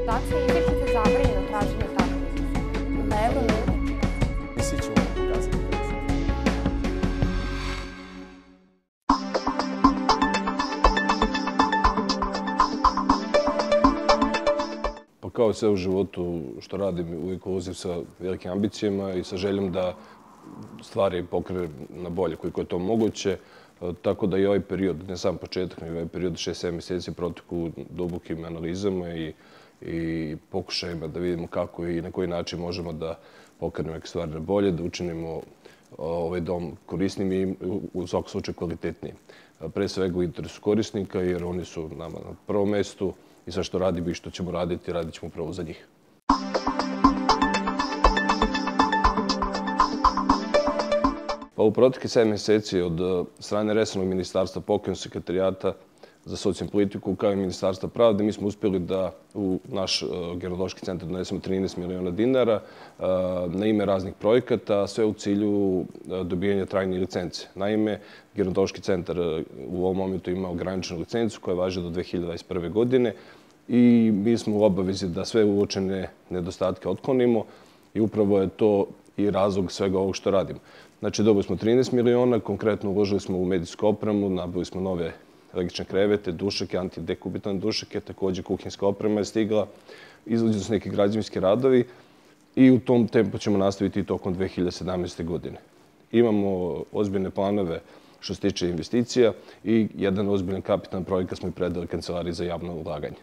Dakle, izričite zabranjeno traženje takvih. Pa evo ljudi. I svi ćemo vam pokazati. Pa kao sve u životu što radim, uvijek ulazim sa velikim ambicijama i sa željom da stvari pokrene na bolje koliko je to moguće. Tako da i ovaj period, ne sam početak, nego ovaj period 6-7 mjeseci proteku u dubokim analizama i pokušajima da vidimo kako i na koji način možemo da pokrenemo neke stvari na bolje, da učinimo ovaj dom korisnim i u svakom slučaju kvalitetnijim. Pre svega u interesu korisnika, jer oni su nama na prvom mjestu i sve što radimo i što ćemo raditi, radit ćemo upravo za njih. Pa u proteklih 7 mjeseci od strane resornog ministarstva, pokojnog sekretarijata za socijalnu politiku kao i Ministarstva pravde, mi smo uspjeli da u naš gerontološki centar donesemo 13 miliona dinara na ime raznih projekata, sve u cilju dobijanja trajne licence. Naime, gerontološki centar u ovom momentu ima ograničenu licencu koja važi do 2021. godine i mi smo u obavezi da sve uočene nedostatke otklonimo i upravo je to i razlog svega ovog što radimo. Znači, dobili smo 13 miliona, konkretno uložili smo u medijsku opremu, nabavili smo nove električne krevete, dušeke, antidekubitalne dušeke, također kuhinjska oprema je stigla, izvođeni su neki građevinski radovi i u tom tempu ćemo nastaviti i tokom 2017. godine. Imamo ozbiljne planove što se tiče investicija i jedan ozbiljan kapitalni projekat smo i predali Kancelariji za javno ulaganje.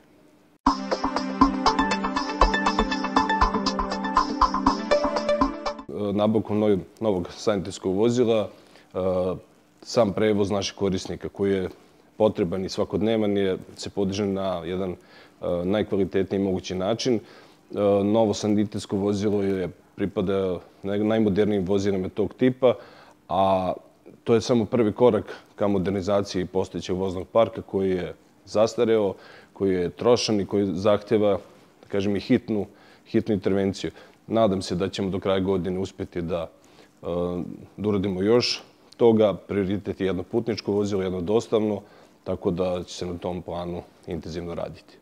Nabavkom novog sanitetskog vozila, sam prevoz naših korisnika koji je potreban i svakodnevan se podiže na jedan najkvalitetniji mogući način. Novo sanitetsko vozilo pripada najmodernijim vozilima tog tipa, a to je samo prvi korak ka modernizaciji postojećeg voznog parka koji je zastareo, koji je trošan i koji zahtjeva, da kažem, i hitnu intervenciju. Nadam se da ćemo do kraja godine uspjeti da uradimo još toga. Prioritet je jedno putničko vozilo, jedno dostavno, tako da će se na tom planu intenzivno raditi.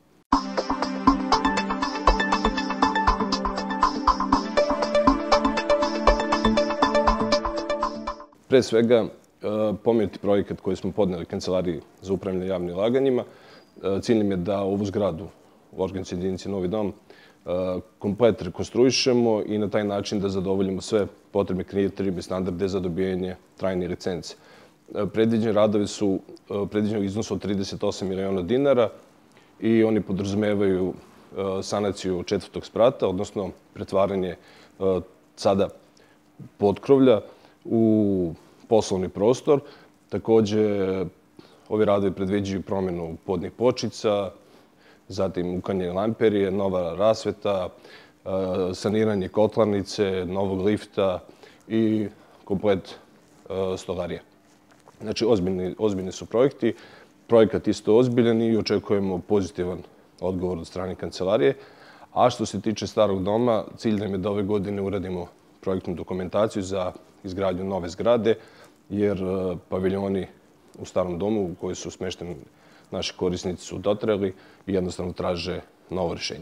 Pre svega, pomenuti projekat koji smo podneli Kancelariji za upravljanje javnim ulaganjima, cilj nam je da ovu zgradu u organizacionoj jedinici Novi dom komplet rekonstruišemo i na taj način da zadovoljimo sve potrebne kriterijuma i standarde za dobijanje trajne licence. Predviđeni radovi su predviđeni u iznosu od 38 miliona dinara i oni podrazumevaju sanaciju 4. sprata, odnosno pretvaranje sada potkrovlja u poslovni prostor. Također, ovi radovi predviđaju promjenu podnih pločica, zatim uklanjanje lamperije, nova rasveta, saniranje kotlarnice, novog lifta i komplet stolarije. Znači, ozbiljni su projekti. Projekat isto ozbiljan i očekujemo pozitivan odgovor od strane kancelarije. A što se tiče starog doma, cilj nam je da ove godine uradimo projektnu dokumentaciju za izgradnju nove zgrade, jer paviljoni u starom domu u kojoj su smešteni naši korisnici su dotrajali i jednostavno traže novo rješenje.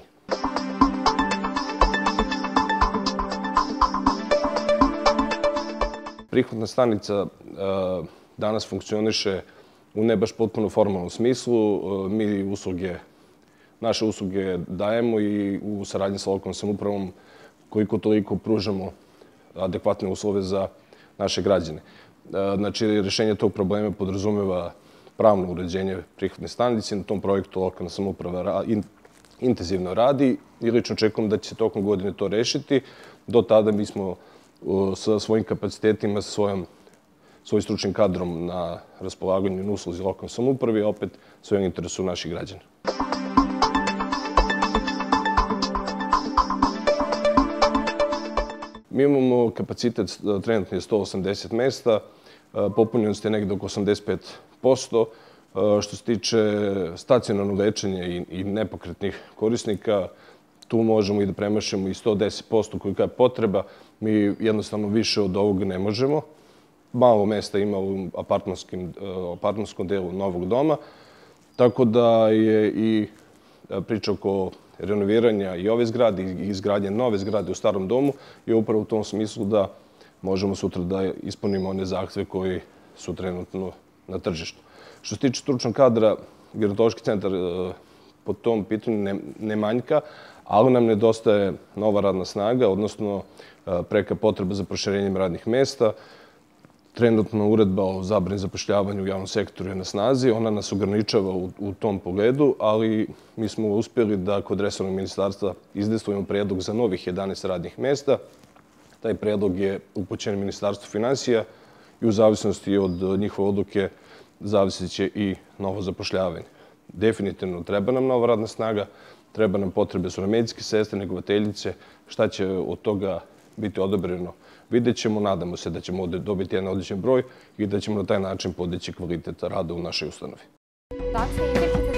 Prihvatna stanica danas funkcioniše u ne baš potpuno formalnom smislu. Mi naše usluge dajemo i u saradnji sa lokalnom samoupravom koliko toliko pružamo adekvatne uslove za naše građane. Znači, rješenje tog problema podrazumeva pravno uređenje prihvatne stanice. Na tom projektu lokalna samouprava intenzivno radi i lično očekujem da će se tokom godine to rešiti. Do tada mi smo sa svojim kapacitetima, sa svojim stručnim kadrom na raspolaganju i usluzi lokalne samouprave, a opet svojim interesu naših građana. Mi imamo kapacitet trenutno je 180 mjesta, popunjenost je negdje oko 85%. Što se tiče stacionarnog lečenja i nepokretnih korisnika, tu možemo i da premašimo i 110% kolika je potreba. Mi jednostavno više od ovoga ne možemo. Malo mjesta ima u apartmanskom delu novog doma, tako da je i priča oko renoviranja i ove zgrade i izgradnje nove zgrade u starom domu je upravo u tom smislu da možemo sutra da ispunimo one zahteve koji su trenutno na tržištu. Što se tiče stručnog kadra, Gerontološki centar po tom pitanju ne manjka, ali nam nedostaje nova radna snaga, odnosno preka potreba za proširenjem radnih mesta. Trenutno uredba o zabrani zapošljavanju u javnom sektoru je na snazi, ona nas ograničava u tom pogledu, ali mi smo uspjeli da kod resornog ministarstva izdejstvujemo predlog za novih 11 radnih mesta. Taj predlog je upućen Ministarstvu finansija i u zavisnosti od njihove odluke zavisit će i novo zapošljavanje. Definitivno treba nam nova radna snaga, treba nam potrebe su medicinske sestre, negovateljice. Šta će od toga biti odobreno, vidjet ćemo. Nadamo se da ćemo dobiti jedan odličan broj i da ćemo na taj način podići kvalitet rada u našoj ustanovi. Tačnije, izvješćete